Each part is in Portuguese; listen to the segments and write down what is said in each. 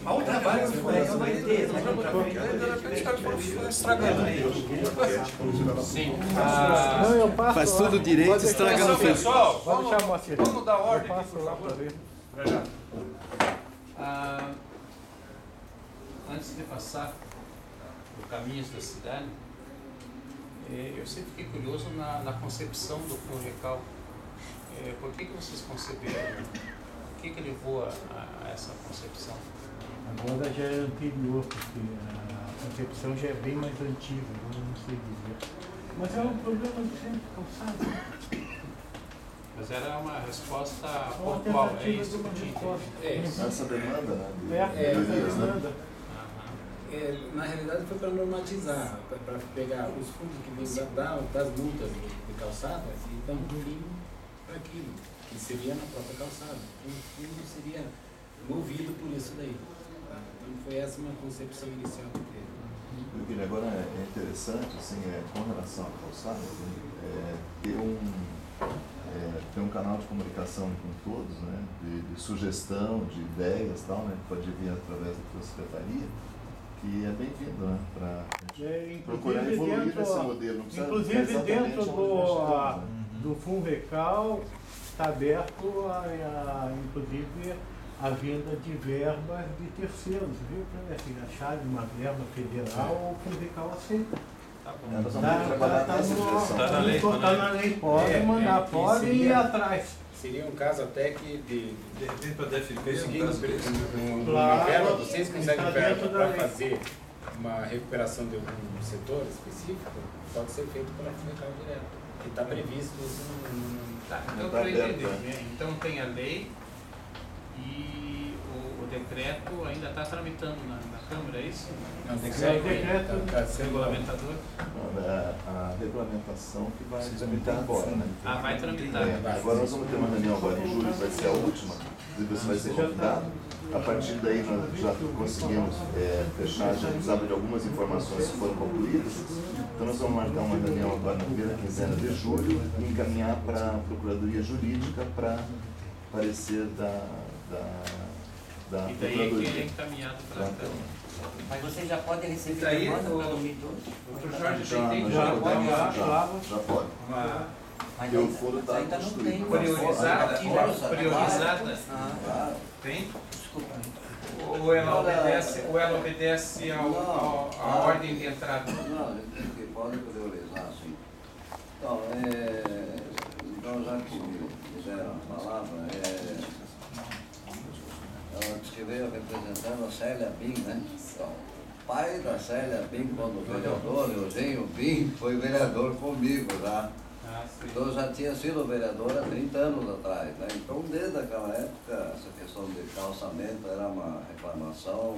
A outra vaga vai ter, de repente os caras foram estragando. Sim. Não, eu passo. Faz tudo direito, estraga no fim. Pessoal, Vamos dar ordem aqui, por favor. Antes de passar por caminhos da cidade, eu sempre fiquei curioso na concepção do Funrecal. Por que vocês conceberam? O que levou a essa concepção? Agora já é anterior, porque a concepção já é bem mais antiga, agora não sei dizer. Mas é um problema de sempre calçado. Mas era uma resposta pontual, é isso que eu tinha entendido. Essa demanda, né? Essa demanda. Na realidade foi para normatizar, para pegar os fundos que vêm das multas de calçada e dar um fim para aquilo, que seria na própria calçada. O fundo seria movido por isso daí. Então foi essa uma concepção inicial que teve. Agora é interessante, assim, com relação à calçada, ter um canal de comunicação com todos, né, de sugestão, de ideias e tal, né, que pode vir através da tua secretaria, que é bem-vindo, né, para procurar evoluir esse modelo. Inclusive dentro do Funrecal está aberto inclusive a vinda de verbas de terceiros, viu? Para achar uma verba federal, o Funrecal aceita. Nós vamos trabalhar nessa direção. Está na lei, pode mandar, pode ir atrás. Seria um caso até que de repente para DFP, uma verba, vocês conseguem verba para fazer uma recuperação de algum setor específico, pode ser feito pela Funrecal direto, que está previsto isso então para entender, então tem a lei e o decreto ainda está tramitando na Câmara, é isso? Não, o decreto regulamentador? A regulamentação que vai tramitar agora, né? Vai tramitar. Agora nós vamos ter uma reunião agora em julho, vai ser a última, você vai ser convidado. A partir daí nós já conseguimos fechar, já precisava de algumas informações que foram concluídas. Então nós vamos marcar uma reunião agora na primeira quinzena de julho e encaminhar para a Procuradoria Jurídica para parecer da e daí Procuradoria. que é encaminhado para a Câmara. Mas vocês já podem receber daí, demanda para 2012? Doutor Jorge, Já pode. Mas Eu foro está ainda não tem. Priorizada? Tem? Desculpa. Ou ela obedece à ordem de entrada? Não, a gente pode priorizar, sim. Então já que me fizeram a palavra, ela disse que veio representando a Célia Bim, né? Então, o pai da Célia Bim, quando vereador, Eugênio Bim, foi vereador comigo já. Então eu já tinha sido vereador há 30 anos atrás, né? Então desde aquela época essa questão de calçamento era uma reclamação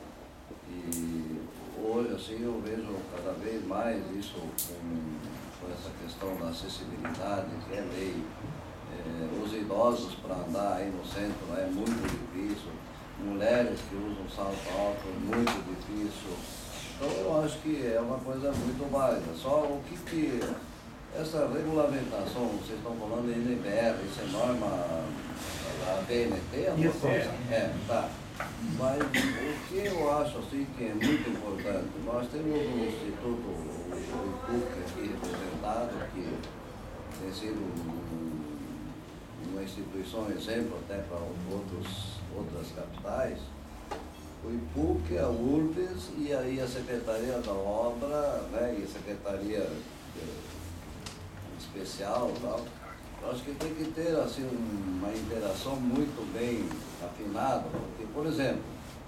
e hoje assim eu vejo cada vez mais isso com essa questão da acessibilidade, que é lei. Os idosos para andar aí no centro é muito difícil, mulheres que usam salto alto é muito difícil. Então eu acho que é uma coisa muito válida. Só o que essa regulamentação, vocês estão falando de NBR, isso é norma da BNT? Isso tá. Mas o que eu acho assim que é muito importante, nós temos um instituto, o IPUC aqui representado, que tem sido uma instituição exemplo até para outras capitais. O IPUC, a URBS e aí a Secretaria da Obra, né, e a Secretaria Especial e tal. Eu acho que tem que ter assim, uma interação muito bem afinada, porque, por exemplo,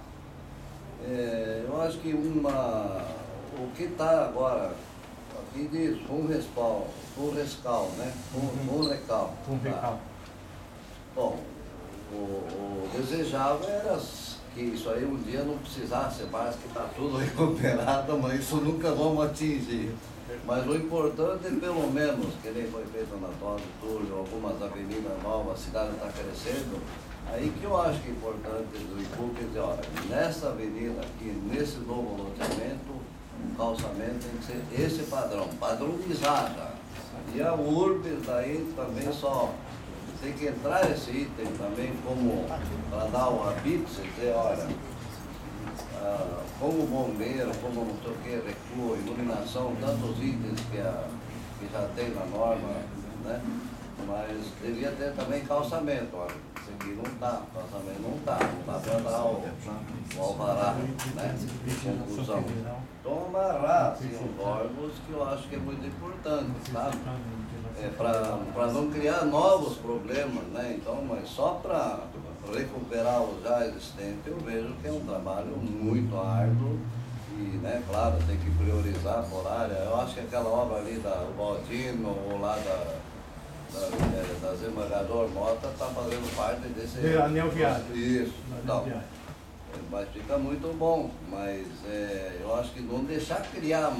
eu acho que o que está agora, aqui diz Funrescal, né? Funrecal. Funrecal. Tá. Bom, o desejável era que isso aí um dia não precisasse mais, que está tudo recuperado, mas isso nunca vamos atingir. Mas o importante é pelo menos, que nem foi feito na Dona Túlio, algumas avenidas novas, a cidade está crescendo, aí que eu acho que é importante do IPUC dizer, olha, nessa avenida aqui, nesse novo loteamento, o calçamento tem que ser esse padronizada. E a URBS daí também só tem que entrar esse item também como para dar o habite, dizer, olha, como bombeiro, como não sei o que, recuo, iluminação, tantos itens que já tem na norma, né? Mas devia ter também calçamento, olha, isso aqui não está, calçamento não dá para dar o alvará, né? De conclusão. Então amarrar assim, os órgãos que eu acho que é muito importante, sabe? Para não criar novos problemas, né? Então, mas só para recuperar o já existente, eu vejo que é um trabalho muito árduo e, né, claro, tem que priorizar por área. Eu acho que aquela obra ali da Baldino ou lá da Desembargador Mota está fazendo parte desse... Anel viário. Isso, então. Mas fica muito bom, mas eu acho que não deixar criar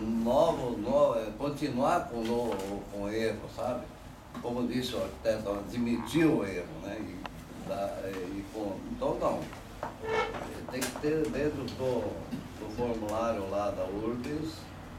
continuar com erro, sabe? Como disse o arquiteto, admitir o erro, né? Então não, tem que ter dentro do formulário lá da URBS,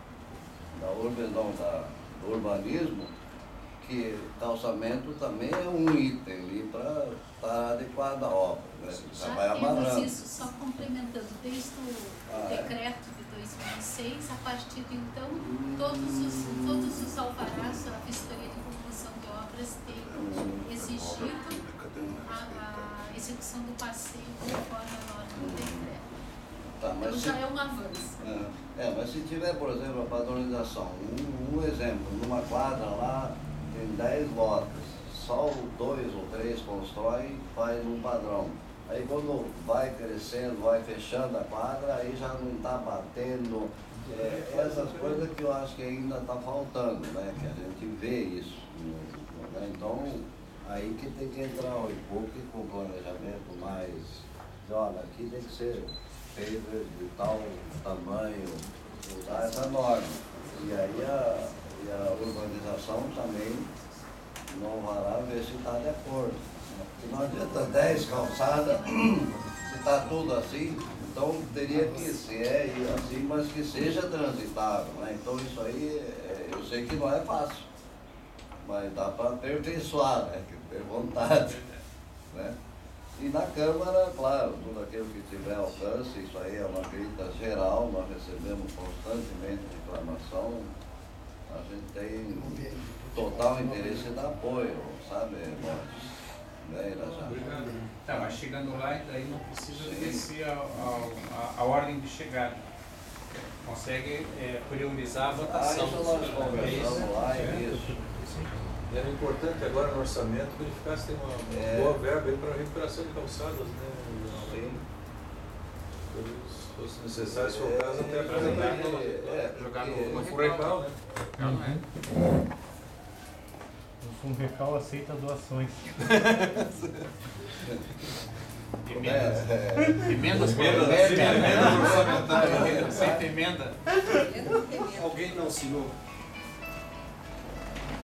do urbanismo, que calçamento também é um item ali para estar adequado à obra. Né? Já vai amarrando. Isso, só complementando, desde o decreto de 2006, a partir de então, todos os alvarás, a vistoria de conclusão de obras tem exigido a execução do passeio conforme a norma do decreto. Tá, mas então já é um avanço. Mas se tiver, por exemplo, a padronização, um exemplo, numa quadra lá tem 10 lotes, só 2 ou 3 constrói e faz um padrão. Aí quando vai crescendo, vai fechando a quadra, aí já não está batendo. Essas coisas que eu acho que ainda está faltando, né? Que a gente vê isso. Né? Então, aí que tem que entrar o IPUC com planejamento mais, olha, aqui tem que ser feito de tal tamanho, usar essa norma. E aí a urbanização também não vará ver se está de acordo. Porque não adianta 10 calçadas, se está tudo assim, então teria que ser assim, mas que seja transitável. Né? Então isso aí, eu sei que não é fácil, mas dá para aperfeiçoar, né? Ter vontade. Né? E na Câmara, claro, tudo aquilo que tiver alcance, isso aí é uma crítica geral, nós recebemos constantemente reclamação, a gente tem total interesse em dar apoio, sabe, Borges? Né, tá, mas chegando lá, daí não precisa descer a ordem de chegada. Consegue priorizar a votação. Isso nós conversamos lá e isso. E era importante agora no orçamento verificar se tem uma boa verba para recuperação de calçadas, né? Sim. Se fosse necessário, se for o caso, até apresentar jogar no no Furrecal, né? O Funrecal aceita doações. Emendas orçamentárias. Aceita emenda. Alguém não assinou?